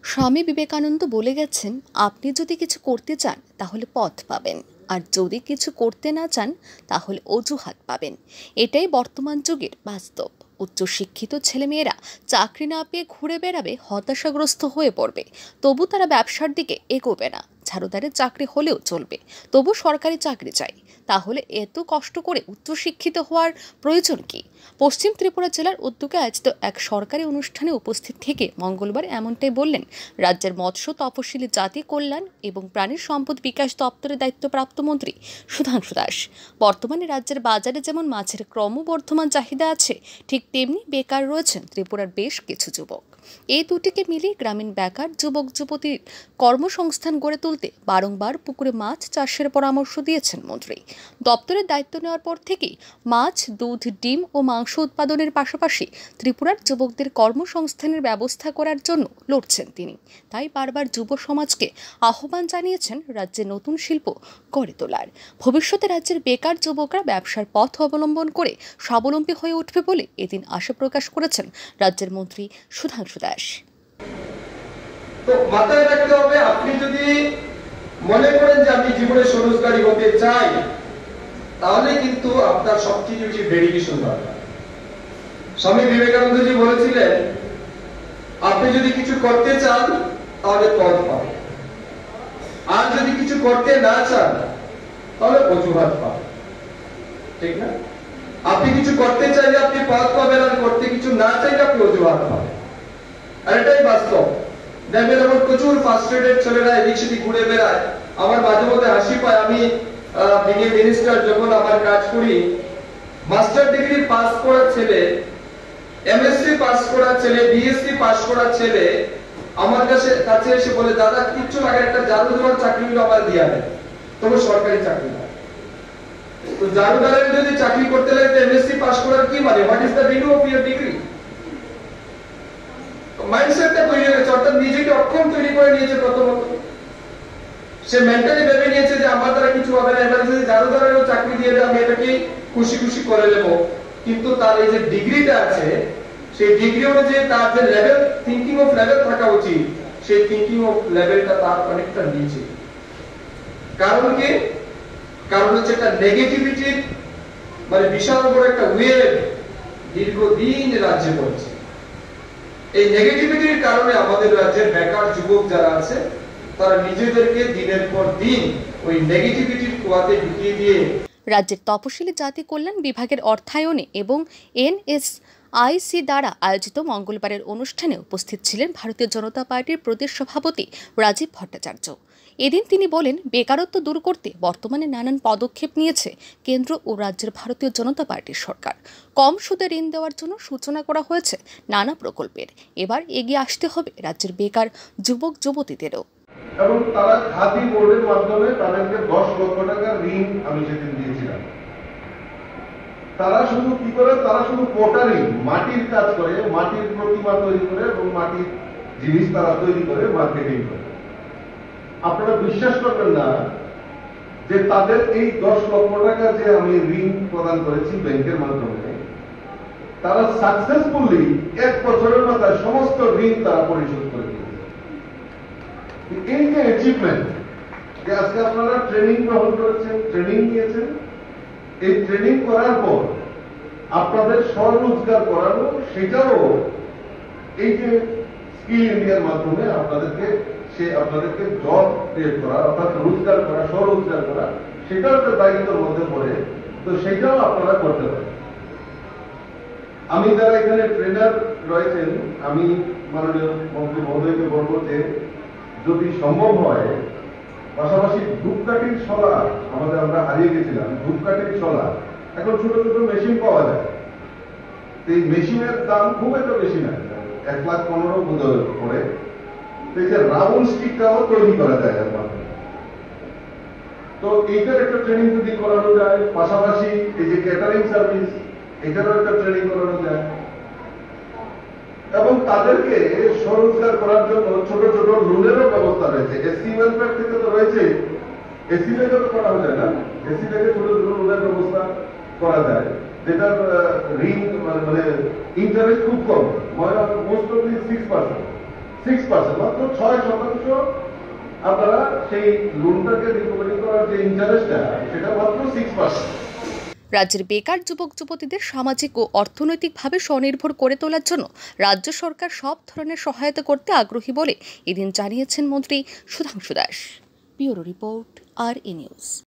স্বামী বিবেকানন্দ বলে গেছেন, আপনি যদি কিছু করতে চান তাহলে পথ পাবেন, আর যদি কিছু করতে না চান তাহলে অজুহাত পাবেন। এটাই বর্তমান যুগের বাস্তব। উচ্চশিক্ষিত ছেলেমেয়েরা চাকরি না পেয়ে ঘুরে বেড়াবে, হতাশাগ্রস্ত হয়ে পড়বে, তবু তারা ব্যবসার দিকে এগোবে না। ঝাড়ুদারের চাকরি হলেও চলবে, তবু সরকারি চাকরি চাই। তাহলে এত কষ্ট করে উচ্চশিক্ষিত হওয়ার প্রয়োজন কি? পশ্চিম ত্রিপুরা জেলার উদ্যোগে আয়োজিত এক সরকারি অনুষ্ঠানে উপস্থিত থেকে মঙ্গলবার এমনটাই বললেন রাজ্যের মৎস্য তপশিলি জাতি কল্যাণ এবং প্রাণী সম্পদ বিকাশ দপ্তরের দায়িত্বপ্রাপ্ত মন্ত্রী সুধাংশু দাস। বর্তমানে রাজ্যের বাজারে যেমন মাছের ক্রমবর্ধমান চাহিদা আছে, ঠিক তেমনি বেকার রয়েছেন ত্রিপুরার বেশ কিছু যুবক। এই দুটিকে মিলিয়ে গ্রামীণ বেকার যুবক যুবতীর কর্মসংস্থান গড়ে তুলতে বারংবার পুকুরে মাছ চাষের পরামর্শ দিয়েছেন মন্ত্রী। দপ্তরের দায়িত্ব নেওয়ার পর থেকেই মাছ, দুধ, ডিম ও মাংস উৎপাদনের পাশাপাশি ত্রিপুরার যুবকদের কর্মসংস্থানের ব্যবস্থা করার জন্য লড়ছেন তিনি। তাই বারবার যুব সমাজকে আহ্বান জানিয়েছেন রাজ্যে নতুন শিল্প গড়ে তোলার। ভবিষ্যতে রাজ্যের বেকার যুবকরা ব্যবসার পথ অবলম্বন করে স্বাবলম্বী হয়ে উঠবে বলে এদিন আশা প্রকাশ করেছেন রাজ্যের মন্ত্রী সুধাংশু দাস। তো মাথায় রাখতে হবে, আপনি যদি মনে করেন যে আমি জীবনে স্বরোজগারী হতে চাই, তাহলে কিন্তু আপনার সবচেয়ে বেশি ডেডিকেশন দরকার। স্বামী বিবেকানন্দজি বলেছিলেন, আপনি যদি কিছু করতে চান তাহলে পথ পাবেন, আর যদি কিছু করতে না চান তাহলে অজুহাত পাবেন। ঠিক না? আপনি কিছু করতে চাইলে আপনি পথ পাবেন, আর করতে কিছু না চাইলে আপনি অজুহাত পাবেন। আর এটাই বাস্তব। দেখবেন আমার প্রচুর ফার্স্ট্রেটেড ছেলেরা এদিক সেদিক ঘুরে বেড়ায়, আমার মাঝে মধ্যে হাসি পায়। আমি বিএ মিনিস্টার যখন আমার কাজ করি, মাস্টার ডিগ্রি পাস করা ছেলে, এমএসসি পাস করা ছেলে, বিএসসি পাস করা ছেলে আমার কাছে এসে বলে, দাদা কিচ্ছু লাগে, একটা জাদু দেওয়ার চাকরি আমার দিয়া দেয়, তবে সরকারি চাকরি না। তো জাদুদারের যদি চাকরি করতে লাগে এমএসসি পাস করার কি মানে? What is the value of your degree? মাইন্ডসেটটা তৈরি হয়েছে, অর্থাৎ নিজেকে অক্ষম তৈরি করে নিয়েছে। প্রথমত সে মেন্টালি ভেবে নিয়েছে যে আমার দ্বারা কিছু হবে না, এবার যদি জাদুদারেরও চাকরি দিয়ে দেয় আমি এটাকে খুশি খুশি করে নেব। কিন্তু তার এই যে ডিগ্রিটা আছে, সেই ডিগ্রি অনুযায়ী তার যে লেভেল, থিঙ্কিং অফ লেভেল থাকা উচিত, সেই থিঙ্কিং অফ লেভেলটা তার অনেকটা নিচে। কারণ কি? কারণ হচ্ছে একটা নেগেটিভিটির মানে বিশাল বড় একটা ওয়েভ দীর্ঘদিন রাজ্যে পড়ছে। এই নেগেটিভিটির কারণে আমাদের রাজ্যের বেকার যুবক যারা আছে, তারা নিজেদেরকে দিনের পর দিন ওই নেগেটিভিটির কুয়াতে ঢুকিয়ে দিয়ে। রাজ্যের তপশিলি জাতি কল্যাণ বিভাগের অর্থায়নে এবং এনএসআইসি দ্বারা আয়োজিত মঙ্গলবারের অনুষ্ঠানে উপস্থিত ছিলেন ভারতীয় জনতা পার্টির প্রদেশ সভাপতি রাজীব ভট্টাচার্য। এদিন তিনি বলেন, বেকারত্ব দূর করতে বর্তমানে নানান পদক্ষেপ নিয়েছে কেন্দ্র ও রাজ্যের ভারতীয় জনতা পার্টির সরকার। কম সুদে ঋণ দেওয়ার জন্য সূচনা করা হয়েছে নানা প্রকল্পের। এবার এগিয়ে আসতে হবে রাজ্যের বেকার যুবক যুবতীদেরও। এবং তারা খাদি বোর্ডের মাধ্যমে তাদেরকে 10 লক্ষ টাকার ঋণ আমি সেদিন দিয়েছিলাম। তারা শুধু কি করে? তারা শুধু পোটারি, মাটির কাজ করে, মাটির প্রতিমা তৈরি করে এবং মাটির জিনিস তারা তৈরি করে মার্কেটিং করে। আপনারা বিশ্বাস করবেন না যে তাদের এই 10 লক্ষ টাকা যে আমি ঋণ প্রদান করেছি ব্যাংকের মাধ্যমে, তারা সাকসেসফুলি 1 বছরের মাথায় সমস্ত ঋণ তারা পরিশোধ করে দিয়েছে। এই যে অ্যাচিভমেন্ট, যে আজকে আপনারা ট্রেনিং গ্রহণ করেছেন, ট্রেনিং নিয়েছেন, এই ট্রেনিং করার পর আপনাদের স্বরোজগার করানো, সেটাও এই যে স্কিল ইন্ডিয়ার মাধ্যমে আপনাদেরকে জব ক্রিয়েট করা, অর্থাৎ রোজগার করা, স্বরোজগার করা, সেটাও একটা দায়িত্বের মধ্যে পড়ে। তো সেটাও আপনারা করতে পারেন। আমি যারা এখানে ট্রেনার রয়েছেন, আমি মাননীয় মন্ত্রী মহোদয়কে বলবো যে যদি সম্ভব হয়, পাশাপাশি ধূপকাঠির শলা, আমরা হারিয়ে গেছিলাম ধূপকাঠির শলা, এখন ছোট ছোট মেশিন পাওয়া যায়। এই মেশিনের দাম খুব একটা বেশি না, 1,15,000 বোধহয় পড়ে। এই যে রাউন্ড স্টিকটাও তৈরি করা যায় এর মাধ্যমে। তো এইটার একটা ট্রেনিং যদি করানো যায়, পাশাপাশি এই যে ক্যাটারিং সার্ভিস, এটারও একটা ট্রেনিং করানো যায়, এবং তাদেরকে স্বরোজগার করার জন্য ছোট ছোট লোনেরও ব্যবস্থা রয়েছে। এসসি ওয়েলফেয়ার থেকে তো রয়েছে, এসসি ব্যাংকে তো করা যায় না, এসসি ব্যাংকে ছোট ছোট লোনের ব্যবস্থা করা যায়, যেটার ঋণ মানে ইন্টারেস্ট খুব কম, মোস্ট অফলি 6%। 6%, মাত্র 6% আপনারা সেই লোনটাকে রিকভারি করার যে ইন্টারেস্টটা সেটা মাত্র 6%। রাজ্যের বেকার যুবক যুবতীদের সামাজিক ও অর্থনৈতিকভাবে স্বনির্ভর করে তোলার জন্য রাজ্য সরকার সব ধরনের সহায়তা করতে আগ্রহী বলে এদিন জানিয়েছেন মন্ত্রী Sudhanshu Das. Bureau report, RE news.